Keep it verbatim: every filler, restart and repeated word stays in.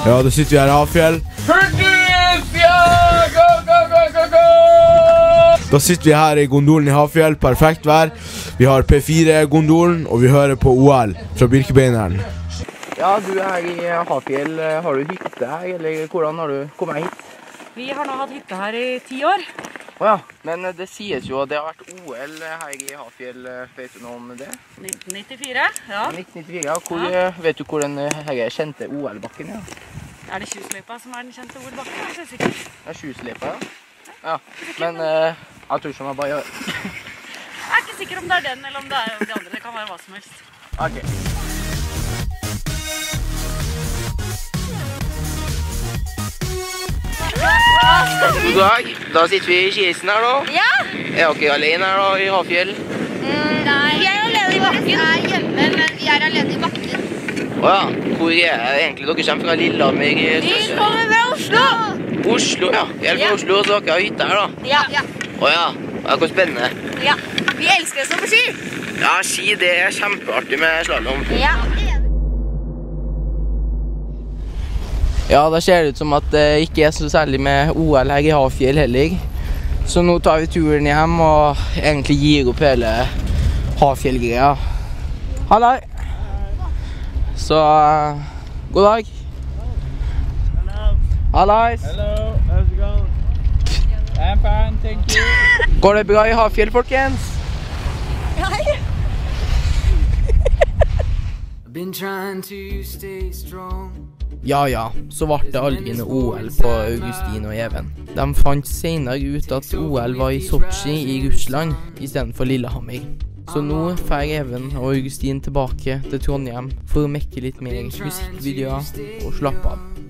Ja, da sitter vi her i Hafjell. Da sitter vi her i gondolen i Hafjell, perfekt vær. Vi har P fire-gondolen, og vi hører på O L fra Birkebeineren. Ja, du er her i Hafjell. Har du hytte her, eller hvordan har du kommet hit? Vi har nå hatt hytte her i ti år. Åja, men det sies jo at det har vært O L her i Hafjell. Vet du noe om det? nitten nittifire, ja. nitten nittifire, ja. Hvor, ja. Vet du hvor den her kjente O L-bakken er? Er det Tjusløypa som er den kjente O L-bakken? Det er sikkert. Det er Tjusløypa, ja. Ja, men uh, jeg tror ikke man bare gjør. Jeg er ikke sikker om det er den, eller om det er de andre. Det kan være hva som helst. Ok. God dag. Da sitter vi i kisten her da. Ja. Er dere alene her da, i Hafjell? Mm, nei. Vi er alene i bakken. Vi er hjemme, men vi er alene i bakken. Åja, hvor er det egentlig? Dere kommer fra Lillehammer? Vi kommer fra Oslo. Oslo, ja. Jeg er fra Oslo, så dere har hytte her da. Ja. Ja. Åja, det er spennende. Ja. Vi elsker å stå på ski. Ja, ski, det er kjempeartig med slalom. Ja. Ja, da ser det ut som at det ikke er så særlig med O L her i Hafjell heller. Så nå tar vi turen hjem og egentlig gir opp hele Hafjell-greia. Halløy! Så, uh, god dag. Halløy! Hello, how's it going? I'm fine, thank you. Går det bra i Hafjell, folkens? Nei. Been trying to stay strong. Ja, ja, så ble det aldri noe O L på Augustin og Even. De fant senere ut at O L var i Sochi i Russland, i stedet for Lillehammer. Så nå fer Even og Augustin tilbake til Trondheim for å mekke litt mer musikkvideoer og slappe av.